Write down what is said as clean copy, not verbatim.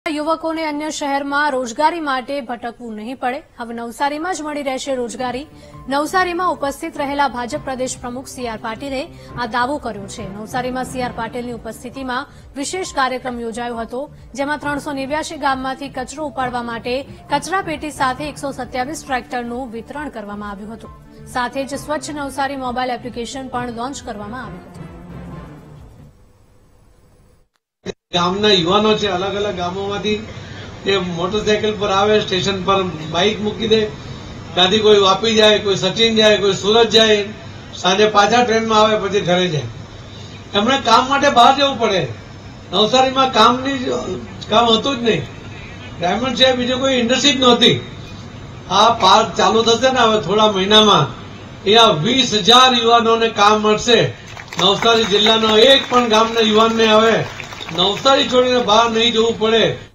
યુવકોને અન્ય શહેરમાં રોજગારી માટે ભટકવું નહીં પડે। હવે નવસારીમાં જ મળી રહેશે રોજગારી। નવસારીમાં ઉપસ્થિત રહેલા ભાજપ પ્રદેશ પ્રમુખ સી.આર. પાટીલે આ દાવો કર્યો છે। નવસારીમાં સી.આર. પાટીલની ઉપસ્થિતિમાં વિશેષ કાર્યક્રમ યોજાયો હતો, જેમાં 389 ગામમાંથી કચરો ઉપાડવા માટે કચરાપેટી સાથે 127 ટ્રેક્ટરનું વિતરણ કરવામાં આવ્યું હતું। સાથે જ સ્વચ્છ નવસારી મોબાઈલ એપ્લિકેશન પણ લોન્ચ કરવામાં આવ્યું હતું। ગામના યુવાનો છે, અલગ અલગ ગામોમાંથી તે મોટરસાયકલ પર આવે, સ્ટેશન પર બાઇક મૂકી દે, ત્યાંથી કોઈ વાપી જાય, કોઈ સચિન જાય, કોઈ સુરત જાય, સાંજે પાછા ટ્રેનમાં આવે, પછી ઘરે જાય। એમણે કામ માટે બહાર જવું પડે। નવસારીમાં કામ હતું જ નહીં, ડાયમંડ છે, બીજું કોઈ ઇન્ડસ્ટ્રી જ નહોતી। આ પાર્ક ચાલુ થશે ને હવે થોડા મહિનામાં, અહીંયા 20,000 યુવાનોને કામ મળશે। નવસારી જિલ્લાનો એક પણ ગામના યુવાનને હવે નવસારી છોડીને બહાર નહીં જવું પડે।